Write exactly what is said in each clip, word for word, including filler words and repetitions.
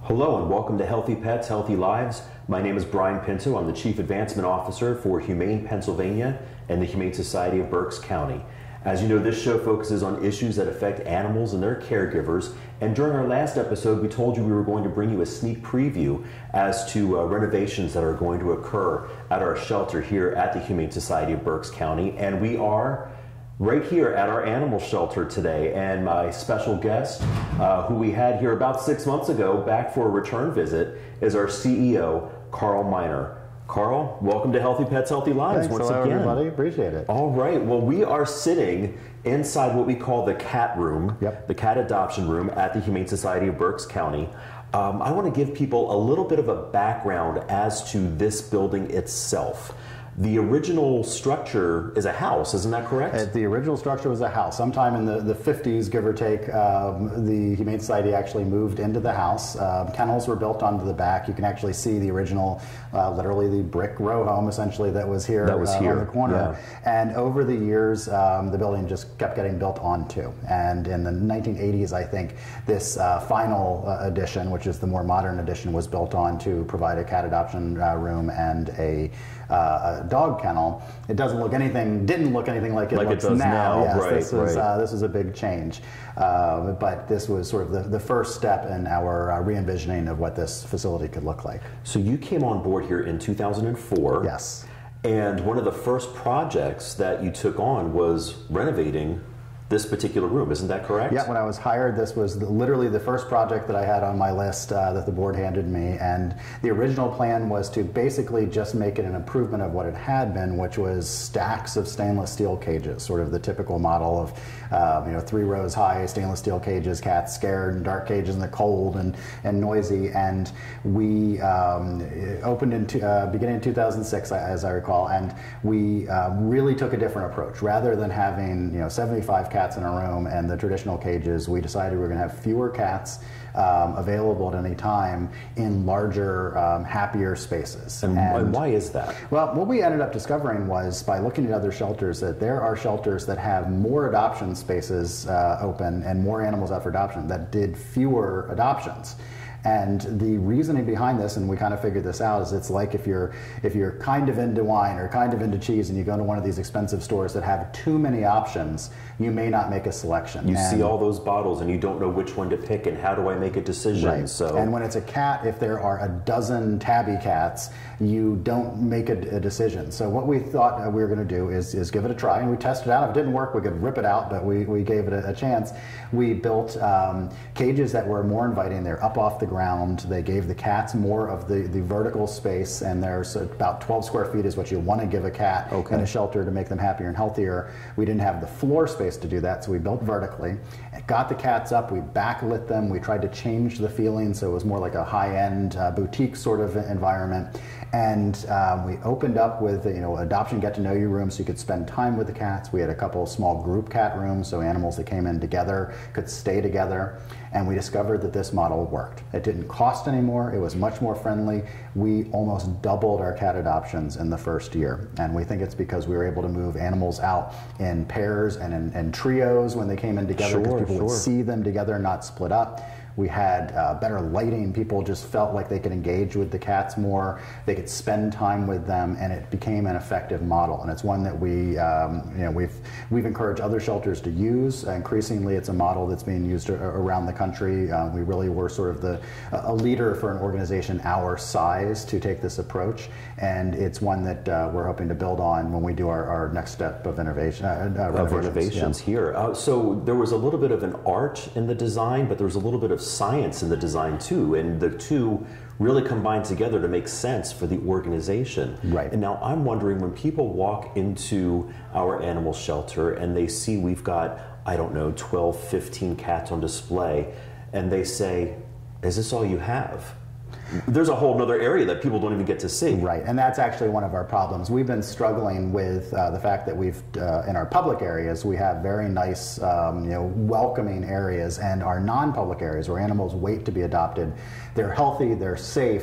Hello and welcome to Healthy Pets, Healthy Lives. My name is Brian Pinto. I'm the Chief Advancement Officer for Humane Pennsylvania and the Humane Society of Berks County. As you know, this show focuses on issues that affect animals and their caregivers. And during our last episode, we told you we were going to bring you a sneak preview as to uh, renovations that are going to occur at our shelter here at the Humane Society of Berks County. And we are right here at our animal shelter today, and my special guest, uh, who we had here about six months ago, back for a return visit, is our C E O, Carl Miner. Carl, welcome to Healthy Pets, Healthy Lives. Thanks. Once Hello, again. everybody. Appreciate it. All right. Well, we are sitting inside what we call the cat room, yep. the cat adoption room at the Humane Society of Berks County. Um, I want to give people a little bit of a background as to this building itself. The original structure is a house, isn't that correct? Uh, the original structure was a house. Sometime in the, the fifties, give or take, um, the Humane Society actually moved into the house. Uh, kennels were built onto the back. You can actually see the original, uh, literally the brick row home, essentially, that was here, that was uh, here. on the corner. Yeah. And over the years, um, the building just kept getting built onto. And in the nineteen eighties, I think, this uh, final uh, addition, which is the more modern addition, was built on to provide a cat adoption uh, room and a Uh, a dog kennel. It doesn't look anything, didn't look anything like it like looks it does now. now. Yes, right, this was right. uh, this was a big change, uh, but this was sort of the, the first step in our uh, re-envisioning of what this facility could look like. So you came on board here in two thousand four. Yes. And one of the first projects that you took on was renovating this particular room, isn't that correct? Yeah, when I was hired, this was the, literally the first project that I had on my list uh, that the board handed me, and the original plan was to basically just make it an improvement of what it had been, which was stacks of stainless steel cages, sort of the typical model of uh, you know, three rows high stainless steel cages, cats scared, and dark cages in the cold and, and noisy. And we um, opened in two, uh, beginning in two thousand six, as I recall, and we uh, really took a different approach. Rather than having you know seventy-five cats cats in a room and the traditional cages, we decided we were going to have fewer cats um, available at any time in larger, um, happier spaces. And, and why is that? Well, what we ended up discovering was, by looking at other shelters, that there are shelters that have more adoption spaces uh, open and more animals out for adoption that did fewer adoptions. And the reasoning behind this, and we kind of figured this out, is it's like if you're if you're kind of into wine or kind of into cheese and you go to one of these expensive stores that have too many options, you may not make a selection. You and see all those bottles and you don't know which one to pick and how do I make a decision. Right. So. And when it's a cat, if there are a dozen tabby cats, you don't make a, a decision. So what we thought uh, we were going to do is, is give it a try, and we tested it out. If it didn't work, we could rip it out, but we, we gave it a, a chance. We built um, cages that were more inviting. They're up off the ground. They gave the cats more of the, the vertical space, and there's about twelve square feet is what you want to give a cat okay. in a shelter to make them happier and healthier. We didn't have the floor space to do that, so we built vertically. It got the cats up, we backlit them, we tried to change the feeling so it was more like a high-end uh, boutique sort of environment. And um, we opened up with you know adoption get-to-know-you rooms so you could spend time with the cats. We had a couple small group cat rooms so animals that came in together could stay together. And we discovered that this model worked. It didn't cost any more, it was much more friendly. We almost doubled our cat adoptions in the first year. And we think it's because we were able to move animals out in pairs and in, in trios when they came in together, because sure, people sure. would see them together, not split up. We had uh, better lighting. People just felt like they could engage with the cats more. They could spend time with them, and it became an effective model. And it's one that we, um, you know, we've we've encouraged other shelters to use. Uh, increasingly, it's a model that's being used around the country. Uh, we really were sort of the a leader for an organization our size to take this approach, and it's one that uh, we're hoping to build on when we do our, our next step of innovation, uh, uh, renovations, of renovations yeah. here. Uh, so there was a little bit of an art in the design, but there was a little bit of science in the design too, and the two really combined together to make sense for the organization. Right. And now I'm wondering, when people walk into our animal shelter and they see we've got, I don't know, twelve, fifteen cats on display, and they say, is this all you have? There's a whole nother area that people don't even get to see. Right, and that's actually one of our problems. We've been struggling with uh, the fact that we've, uh, in our public areas, we have very nice, um, you know, welcoming areas, and our non-public areas where animals wait to be adopted, they're healthy, they're safe,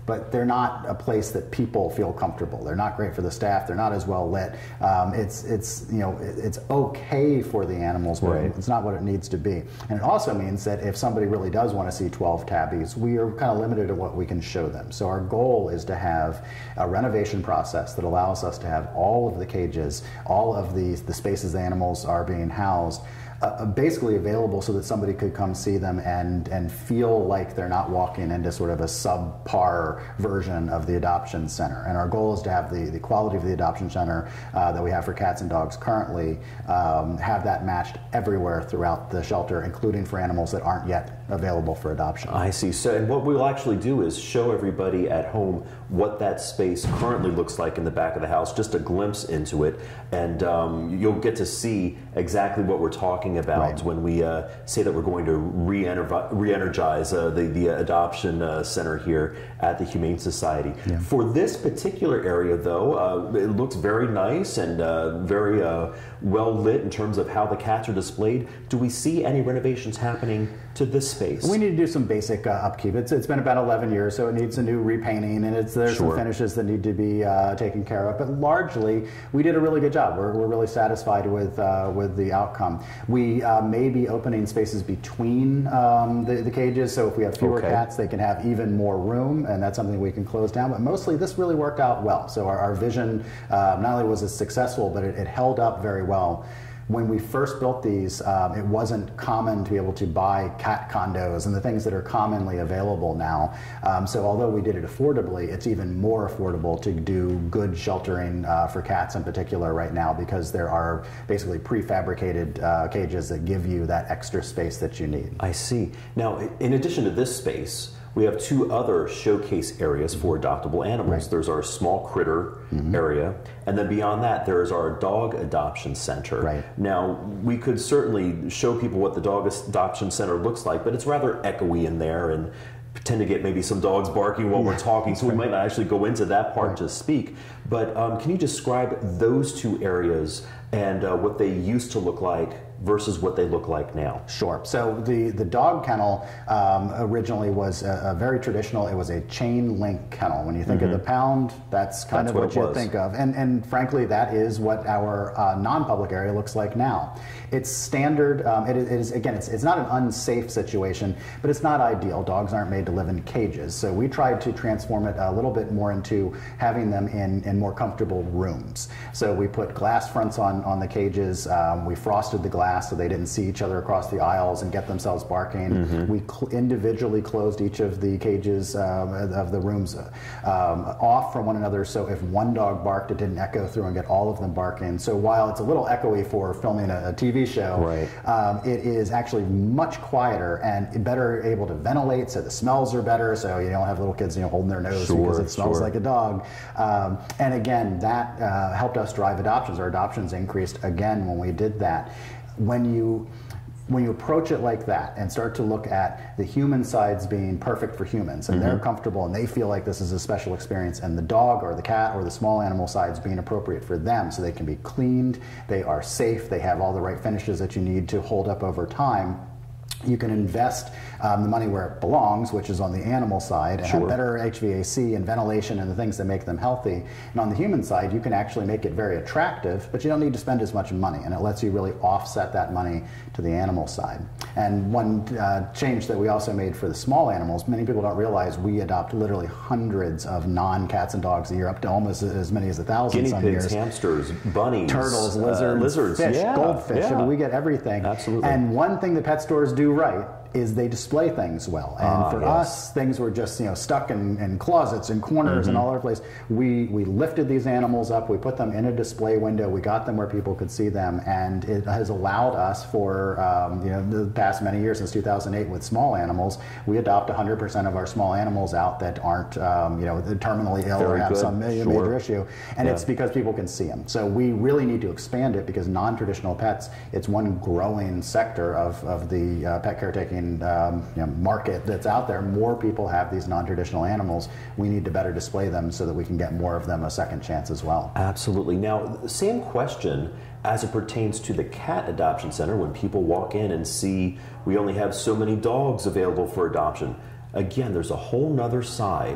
but they're not a place that people feel comfortable. They're not great for the staff. They're not as well lit. Um, it's it's you know it's okay for the animals, but right. it's not what it needs to be. And it also means that if somebody really does want to see twelve tabbies, we are kind of limited to what we can show them. So our goal is to have a renovation process that allows us to have all of the cages, all of the the spaces the animals are being housed, Uh, basically available so that somebody could come see them and and feel like they're not walking into sort of a subpar version of the adoption center. And our goal is to have the, the quality of the adoption center uh, that we have for cats and dogs currently, um, have that matched everywhere throughout the shelter, including for animals that aren't yet available for adoption. I see. So, and what we'll actually do is show everybody at home what that space currently looks like in the back of the house, just a glimpse into it, and um, you'll get to see exactly what we're talking about right. when we uh, say that we're going to re-energize uh, the, the adoption uh, center here at the Humane Society. Yeah. For this particular area, though, uh, it looks very nice and uh, very uh, well lit in terms of how the cats are displayed. Do we see any renovations happening to this space? We need to do some basic uh, upkeep. It's, it's been about eleven years, so it needs a new repainting, and it's, there's sure. some finishes that need to be uh, taken care of. But largely, we did a really good job. We're, we're really satisfied with uh, with the outcome. We uh, may be opening spaces between um, the, the cages, so if we have fewer okay. cats, they can have even more room, and that's something we can close down. But mostly, this really worked out well. So our, our vision uh, not only was it successful, but it, it held up very well. When we first built these, um, it wasn't common to be able to buy cat condos and the things that are commonly available now. Um, so although we did it affordably, it's even more affordable to do good sheltering uh, for cats in particular right now, because there are basically prefabricated uh, cages that give you that extra space that you need. I see. Now, in addition to this space, we have two other showcase areas for adoptable animals. Right. There's our small critter mm-hmm. area, and then beyond that, there's our dog adoption center. Right. Now, we could certainly show people what the dog adoption center looks like, but it's rather echoey in there and tend to get maybe some dogs barking while yeah. we're talking, so we might not actually go into that part right. to speak. But um, can you describe those two areas and uh, what they used to look like versus what they look like now? Sure. So the, the dog kennel um, originally was a, a very traditional, it was a chain link kennel. When you think mm-hmm. of the pound, that's kind that's of what, what you think of. And, and frankly, that is what our uh, non-public area looks like now. It's standard, um, it is, again, it's, it's not an unsafe situation, but it's not ideal. Dogs aren't made to live in cages. So we tried to transform it a little bit more into having them in, in more comfortable rooms. So we put glass fronts on, on the cages, um, we frosted the glass so they didn't see each other across the aisles and get themselves barking. Mm-hmm. We cl individually closed each of the cages um, of the rooms um, off from one another, so if one dog barked, it didn't echo through and get all of them barking. So while it's a little echoey for filming a, a T V show, right. um, it is actually much quieter and better able to ventilate, so the smells are better, so you don't have little kids you know, holding their nose sure, because it smells sure. like a dog. Um, and again, that uh, helped us drive adoptions. Our adoptions increased again when we did that. When you when you approach it like that and start to look at the human sides being perfect for humans, and mm-hmm. they're comfortable and they feel like this is a special experience, and the dog or the cat or the small animal sides being appropriate for them so they can be cleaned, they are safe, they have all the right finishes that you need to hold up over time, you can invest um, the money where it belongs, which is on the animal side, and sure. have better H V A C and ventilation and the things that make them healthy. And on the human side, you can actually make it very attractive, but you don't need to spend as much money, and it lets you really offset that money to the animal side. And one uh, change that we also made for the small animals, many people don't realize we adopt literally hundreds of non-cats and dogs a year, up to almost as many as a thousand Guinea some pigs, years. hamsters, bunnies, turtles, lizards, uh, lizards fish, yeah, goldfish. yeah. I mean, we get everything. Absolutely. And one thing the pet stores do right is they display things well. And ah, for yes. us, things were just you know stuck in, in closets and corners mm-hmm. and all over the place. We, we lifted these animals up, we put them in a display window, we got them where people could see them, and it has allowed us for um, you know the past many years, since two thousand eight with small animals, we adopt one hundred percent of our small animals out that aren't um, you know terminally ill Very or have good. some major, Sure. major issue. And yeah. it's because people can see them. So we really need to expand it, because non-traditional pets, it's one growing sector of, of the uh, pet caretaking um, you know, market that's out there. More people have these non-traditional animals. We need to better display them so that we can get more of them a second chance as well. Absolutely. Now, same question as it pertains to the cat adoption center. When people walk in and see we only have so many dogs available for adoption, again, there's a whole nother side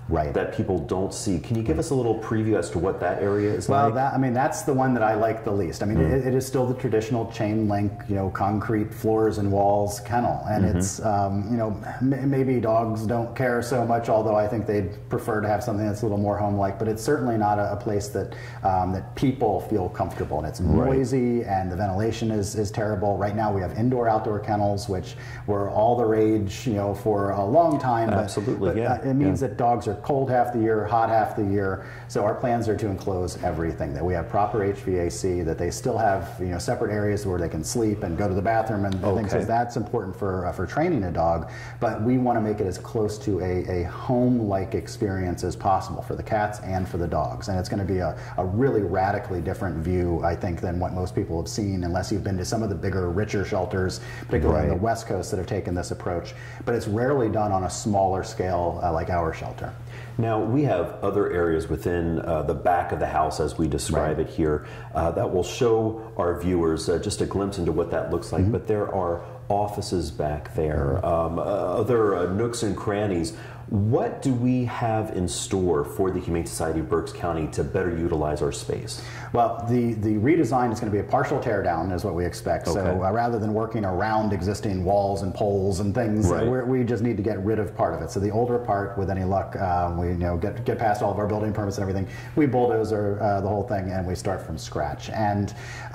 right. that people don't see. Can you give us a little preview as to what that area is well, like? Well, I mean, that's the one that I like the least. I mean, mm-hmm. it, it is still the traditional chain link, you know, concrete floors and walls kennel, and mm-hmm. it's, um, you know, m maybe dogs don't care so much, although I think they'd prefer to have something that's a little more home-like. But it's certainly not a, a place that um, that people feel comfortable in. It's noisy, right. and the ventilation is is terrible. Right now, we have indoor-outdoor kennels, which were all the rage, you know, for a long time. But, Absolutely, but, yeah. Uh, it means yeah. that dogs are cold half the year, hot half the year. So our plans are to enclose everything. That we have proper H V A C. That they still have, you know, separate areas where they can sleep and go to the bathroom and okay. things. So that's important for uh, for training a dog. But we want to make it as close to a, a home-like experience as possible for the cats and for the dogs. And it's going to be a, a really radically different view, I think, than what most people have seen, unless you've been to some of the bigger, richer shelters, particularly right. on the West Coast, that have taken this approach. But it's rarely done on a smaller scale uh, like our shelter. Now, we have other areas within uh, the back of the house, as we describe right. it here, uh, that will show our viewers uh, just a glimpse into what that looks like. Mm-hmm. But there are offices back there, um, uh, other uh, nooks and crannies. What do we have in store for the Humane Society of Berks County to better utilize our space? Well, the, the redesign is going to be a partial tear down, is what we expect. Okay. So uh, rather than working around existing walls and poles and things, right. uh, we're, we just need to get rid of part of it. So the older part, with any luck, uh, we you know get get past all of our building permits and everything. We bulldoze uh, the whole thing and we start from scratch. And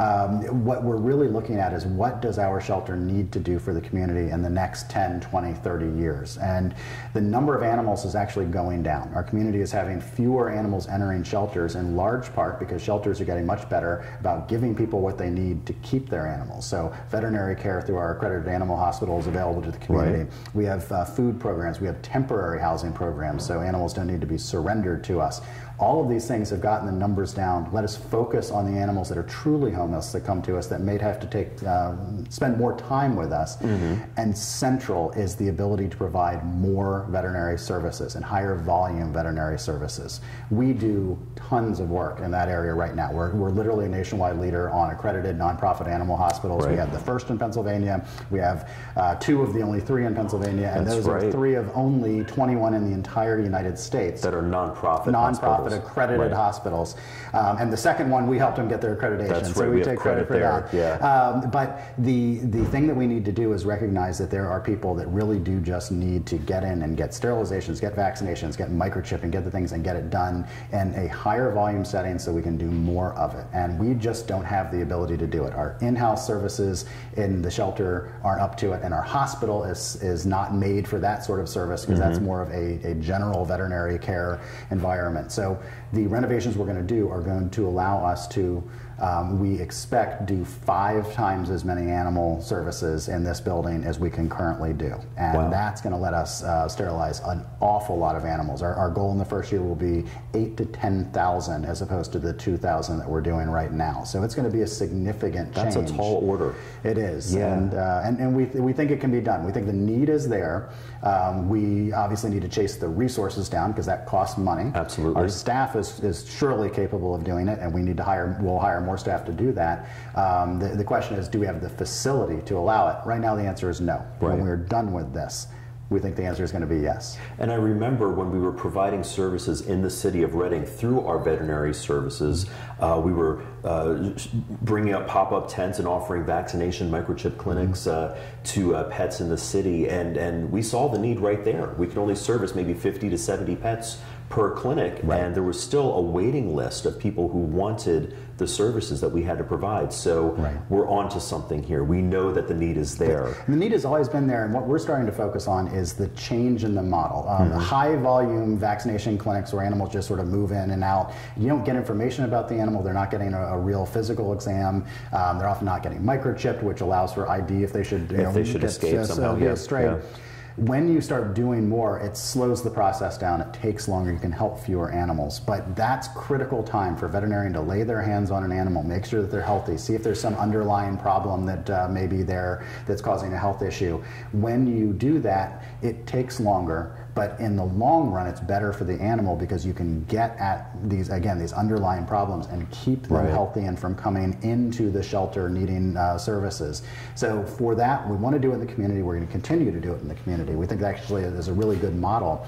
um, what we're really looking at is what does our shelter need to do for the community in the next ten, twenty, thirty years. And the number of animals is actually going down. Our community is having fewer animals entering shelters, in large part because shelters are getting much better about giving people what they need to keep their animals. So veterinary care through our accredited animal hospitals available to the community. Right. We have uh, food programs. We have temporary housing programs, so animals don't need to be surrendered to us. All of these things have gotten the numbers down. Let us focus on the animals that are truly homeless that come to us, that may have to take uh, spend more time with us. Mm-hmm. And central is the ability to provide more veterinary services and higher volume veterinary services. We do tons of work in that area right now. We're, we're literally a nationwide leader on accredited nonprofit animal hospitals. Right. We have the first in Pennsylvania. We have uh, two of the only three in Pennsylvania, and That's those right. are three of only twenty-one in the entire United States that are nonprofit nonprofit accredited right. hospitals. Um, and the second one, we helped them get their accreditation. That's so right. we, we take credit, credit for there. that. Yeah. Um, but the the thing that we need to do is recognize that there are people that really do just need to get in and get sterilizations, get vaccinations, get microchipping, get the things and get it done in a higher volume setting so we can do more of it. And we just don't have the ability to do it. Our in-house services in the shelter aren't up to it, and our hospital is is not made for that sort of service, because mm-hmm. that's more of a, a general veterinary care environment. So the renovations we're going to do are going to allow us to, um, we expect, do five times as many animal services in this building as we can currently do. And wow. that's going to let us uh, sterilize an awful lot of animals. Our, our goal in the first year will be eight to ten thousand as opposed to the two thousand that we're doing right now. So it's going to be a significant change. That's a tall order. It is. Yeah. And, uh, and, and we, we think it can be done. We think the need is there. Um, we obviously need to chase the resources down, because that costs money. Absolutely. Our staff is, is surely capable of doing it, and we need to hire, we'll hire more staff to do that. Um, the, the question is, do we have the facility to allow it? Right now the answer is no. Right. When we're done with this, we think the answer is going to be yes. And I remember when we were providing services in the city of Reading through our veterinary services, uh, we were uh, bringing up pop-up tents and offering vaccination microchip clinics uh, to uh, pets in the city, and, and we saw the need right there. We could only service maybe fifty to seventy pets per clinic, right. and there was still a waiting list of people who wanted the services that we had to provide. So right. we're on to something here. We know that the need is there. The need has always been there, and what we're starting to focus on is the change in the model. Um, mm-hmm. High volume vaccination clinics where animals just sort of move in and out. You don't get information about the animal. They're not getting a, a real physical exam. Um, they're often not getting microchipped, which allows for I D if they should, you if know, they should get, escape uh, somehow. Get yeah. straight. Yeah. When you start doing more, it slows the process down, it takes longer, you can help fewer animals. But that's critical time for a veterinarian to lay their hands on an animal, make sure that they're healthy, see if there's some underlying problem that uh, may be there that's causing a health issue. When you do that, it takes longer, but in the long run, it's better for the animal, because you can get at these, again, these underlying problems and keep them right. healthy and from coming into the shelter needing uh, services. So for that, we want to do it in the community. We're going to continue to do it in the community. We think that actually is a really good model.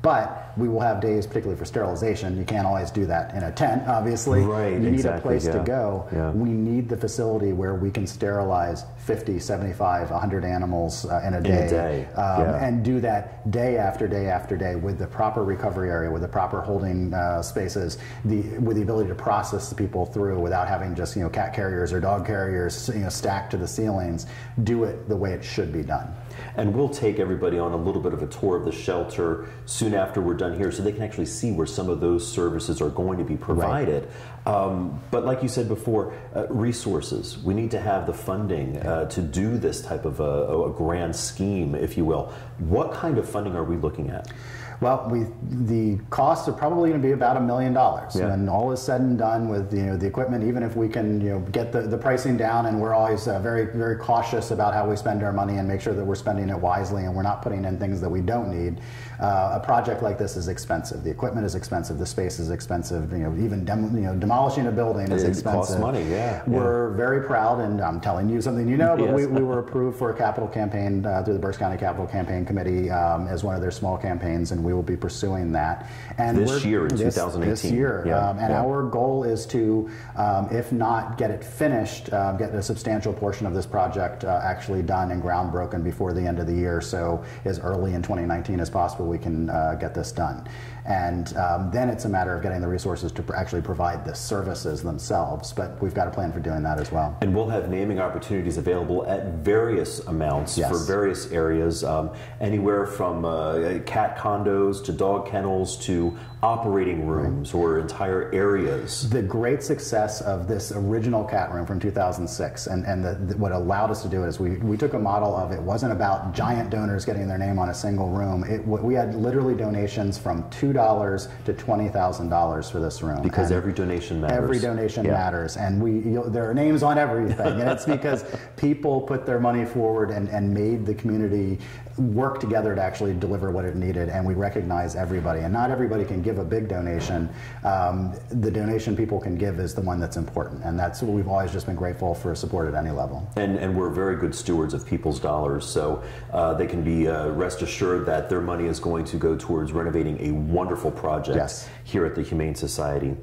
But we will have days, particularly for sterilization. You can't always do that in a tent, obviously. Right, you need exactly, a place yeah. to go. Yeah. We need the facility where we can sterilize fifty, seventy-five, one hundred animals uh, in a day, in a day. Um, Yeah. and do that day after day after day with the proper recovery area, with the proper holding uh, spaces, the with the ability to process the people through without having just you know cat carriers or dog carriers you know stacked to the ceilings. Do it the way it should be done. And we'll take everybody on a little bit of a tour of the shelter soon after we're done here so they can actually see where some of those services are going to be provided. Right. Um, but like you said before, uh, resources. We need to have the funding uh, to do this type of a, a grand scheme, if you will. What kind of funding are we looking at? Well, we the costs are probably going to be about a million dollars, Yeah. and all is said and done with you know the equipment. Even if we can you know get the, the pricing down, and we're always uh, very very cautious about how we spend our money and make sure that we're spending it wisely and we're not putting in things that we don't need. Uh, a project like this is expensive. The equipment is expensive. The space is expensive. You know, even dem you know demolishing a building is it expensive. Costs money. Yeah. We're yeah. very proud, and I'm telling you something you know, but Yes. we, we were approved for a capital campaign uh, through the Berks County Capital Campaign Committee um, as one of their small campaigns, and we will be pursuing that. And This we're, year in this, two thousand eighteen. This year, Yeah. um, and Yeah. our goal is to, um, if not get it finished, uh, get a substantial portion of this project uh, actually done and ground broken before the end of the year. So as early in twenty nineteen as possible, we can uh, get this done. And um, then it's a matter of getting the resources to pr actually provide the services themselves. But we've got a plan for doing that as well. And we'll have naming opportunities available at various amounts Yes. for various areas, um, anywhere from uh, cat condos to dog kennels to operating rooms or entire areas. The great success of this original cat room from two thousand six, and, and the, the, what allowed us to do it is we, we took a model of it wasn't about giant donors getting their name on a single room. It, we had literally donations from two dollars to twenty thousand dollars for this room. Because and every donation matters. Every donation Yeah. matters, and we you know, there are names on everything, and it's because people put their money forward and, and made the community work together to actually deliver what it needed, and we recognize everybody. And not everybody can give a big donation. Um, the donation people can give is the one that's important, and that's what we've always just been grateful for support at any level. And, and we're very good stewards of people's dollars, so uh, they can be uh, rest assured that their money is going to go towards renovating a wonderful project Yes. here at the Humane Society.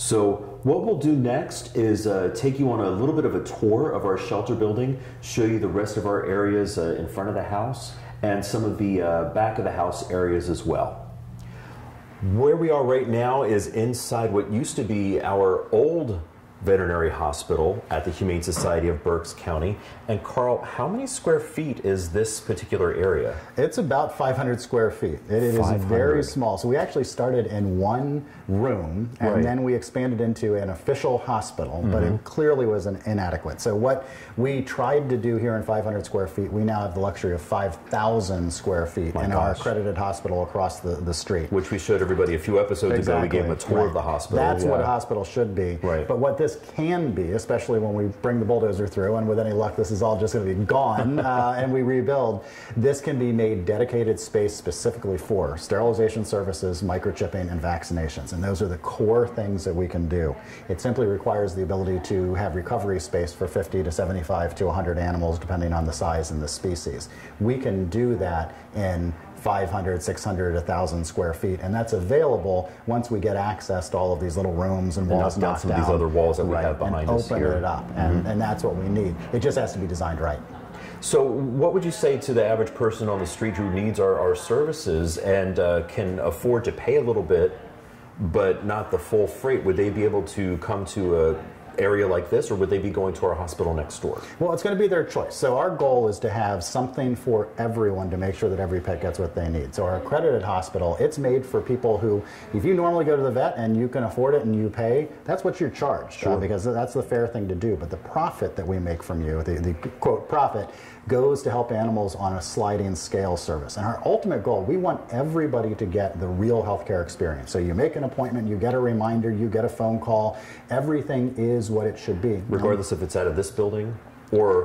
So what we'll do next is uh, take you on a little bit of a tour of our shelter building, show you the rest of our areas uh, in front of the house, and some of the uh, back of the house areas as well. Where we are right now is inside what used to be our old veterinary hospital at the Humane Society of Berks County. And Carl, how many square feet is this particular area? It's about five hundred square feet. It, it is very small. So we actually started in one room, and Right. then we expanded into an official hospital, Mm-hmm. but it clearly was an inadequate. So what we tried to do here in five hundred square feet, we now have the luxury of five thousand square feet My in our gosh. accredited hospital across the, the street. Which we showed everybody a few episodes ago. We gave them a tour Right. of the hospital. That's Yeah. what a hospital should be. Right. But what this can be, especially when we bring the bulldozer through, and with any luck, this is all just going to be gone, uh, and we rebuild, this can be made dedicated space specifically for sterilization services, microchipping, and vaccinations. And those are the core things that we can do. It simply requires the ability to have recovery space for fifty to seventy-five to one hundred animals, depending on the size and the species. We can do that in five hundred, six hundred, one thousand square feet, and that's available once we get access to all of these little rooms and And walls knock down knocked some of down. these other walls that we Right, have behind and us open here. it up, and, and that's what we need. It just has to be designed right. So what would you say to the average person on the street who needs our, our services and uh, can afford to pay a little bit but not the full freight? Would they be able to come to a area like this, or would they be going to our hospital next door? Well, it's going to be their choice. So our goal is to have something for everyone to make sure that every pet gets what they need. So our accredited hospital, it's made for people who, if you normally go to the vet and you can afford it and you pay, that's what you're charged, Sure. uh, because that's the fair thing to do. But the profit that we make from you, the, the quote profit, goes to help animals on a sliding scale service. And our ultimate goal, we want everybody to get the real healthcare experience. So you make an appointment, you get a reminder, you get a phone call, everything is what it should be. Regardless if it's out of this building or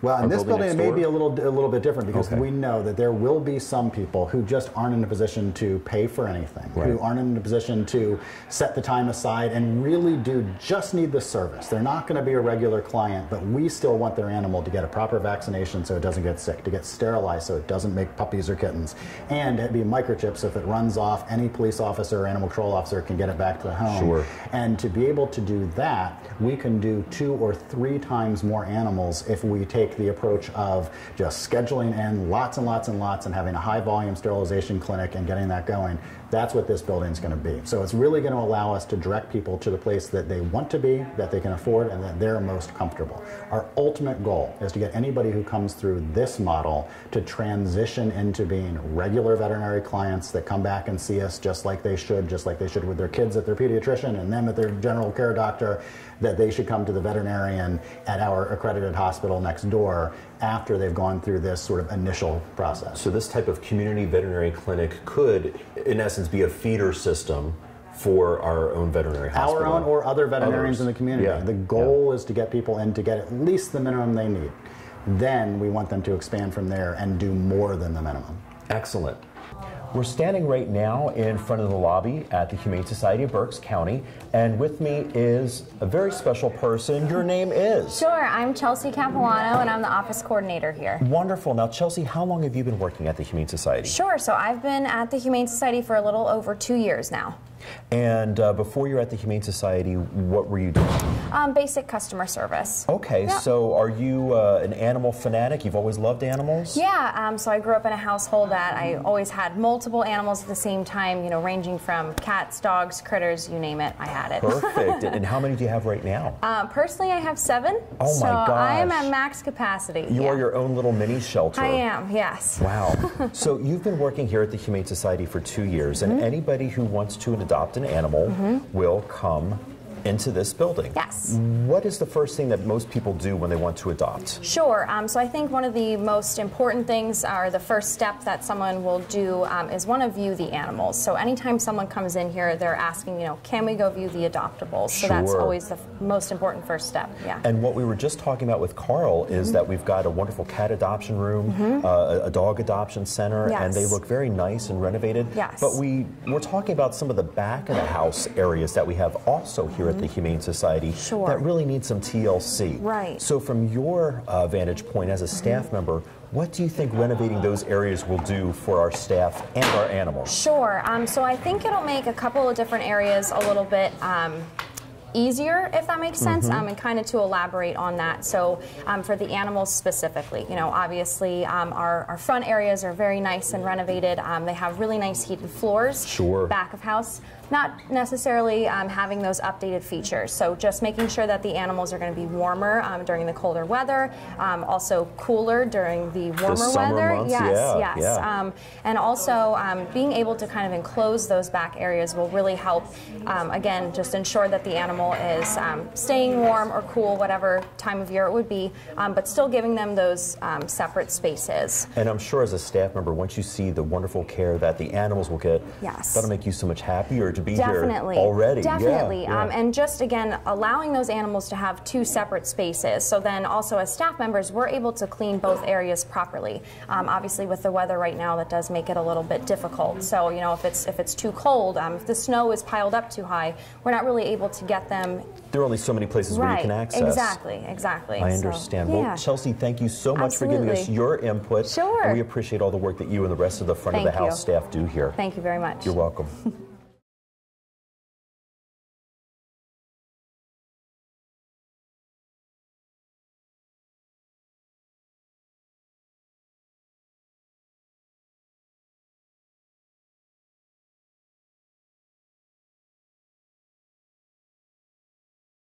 Well, in Our this building, next it may door? be a little a little bit different because Okay. we know that there will be some people who just aren't in a position to pay for anything, Right. who aren't in a position to set the time aside and really do just need the service. They're not going to be a regular client, but we still want their animal to get a proper vaccination so it doesn't get sick, to get sterilized so it doesn't make puppies or kittens, and to be microchipped so if it runs off, any police officer or animal control officer can get it back to the home. Sure. And to be able to do that, we can do two or three times more animals if we take the approach of just scheduling in lots and lots and lots and having a high volume sterilization clinic and getting that going. That's what this building is going to be. So it's really going to allow us to direct people to the place that they want to be, that they can afford, and that they're most comfortable. Our ultimate goal is to get anybody who comes through this model to transition into being regular veterinary clients that come back and see us just like they should, just like they should with their kids at their pediatrician and them at their general care doctor, that they should come to the veterinarian at our accredited hospital next door after they've gone through this sort of initial process. So this type of community veterinary clinic could, in essence, be a feeder system for our own veterinary hospital. Our own or other veterinarians Others. in the community. Yeah. The goal yeah. is to get people in to get at least the minimum they need. Then we want them to expand from there and do more than the minimum. Excellent. We're standing right now in front of the lobby at the Humane Society of Berks County, and with me is a very special person. Your name is? Sure, I'm Chelsea Capuano, and I'm the office coordinator here. Wonderful. Now, Chelsea, how long have you been working at the Humane Society? Sure, so I've been at the Humane Society for a little over two years now. And uh, before you were at the Humane Society, what were you doing? Um, basic customer service. Okay, Yep. so are you uh, an animal fanatic? You've always loved animals? Yeah, um, so I grew up in a household that I always had multiple animals at the same time, you know, ranging from cats, dogs, critters, you name it, I had it. Perfect. And how many do you have right now? Uh, personally, I have seven. Oh so my gosh. I am at max capacity. You yeah. are your own little mini shelter. I am, yes. Wow. So you've been working here at the Humane Society for two years, and Mm-hmm. anybody who wants to adopt an animal mm-hmm. will come into this building. Yes. What is the first thing that most people do when they want to adopt? Sure. Um, so I think one of the most important things, or the first step that someone will do, um, is want to view the animals. So anytime someone comes in here, they're asking, you know, can we go view the adoptables? So Sure. that's always the f most important first step. Yeah. And what we were just talking about with Carl is mm-hmm. that we've got a wonderful cat adoption room, mm-hmm. uh, a dog adoption center, yes. and they look very nice and renovated. Yes. But we we're talking about some of the back of the house areas that we have also here mm-hmm. at the Humane Society sure. that really need some T L C. Right. So from your uh, vantage point as a staff mm-hmm. member, what do you think renovating those areas will do for our staff and our animals? Sure. Um, so I think it'll make a couple of different areas a little bit um, easier, if that makes sense, mm-hmm. um, and kind of to elaborate on that. So um, for the animals specifically, you know, obviously um, our, our front areas are very nice and renovated. Um, they have really nice heated floors. Sure. Back of house, not necessarily um, having those updated features. So just making sure that the animals are going to be warmer um, during the colder weather, um, also cooler during the warmer the summer weather. Months, yes, yeah, yes. Yeah. Um, and also um, being able to kind of enclose those back areas will really help, um, again, just ensure that the animal is um, staying warm or cool, whatever time of year it would be, um, but still giving them those um, separate spaces. And I'm sure as a staff member, once you see the wonderful care that the animals will get, yes. that'll make you so much happier to be Definitely. here already. Definitely. Yeah, Um, yeah. and just, again, allowing those animals to have two separate spaces. So then also as staff members, we're able to clean both areas properly. Um, obviously with the weather right now, that does make it a little bit difficult. So, you know, if it's, if it's too cold, um, if the snow is piled up too high, we're not really able to get them. There are only so many places right. where you can access. Exactly, exactly. I So, understand. yeah. Well, Chelsea, thank you so much Absolutely. for giving us your input. Sure. And we appreciate all the work that you and the rest of the front Thank of the house you. staff do here. Thank you very much. You're welcome.